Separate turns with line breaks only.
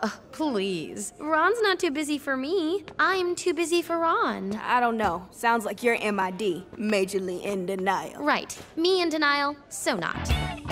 Please. Ron's not too busy for me. I'm too busy for Ron.
I don't know. Sounds like you're MID, majorly in denial.
Right. Me in denial, so not.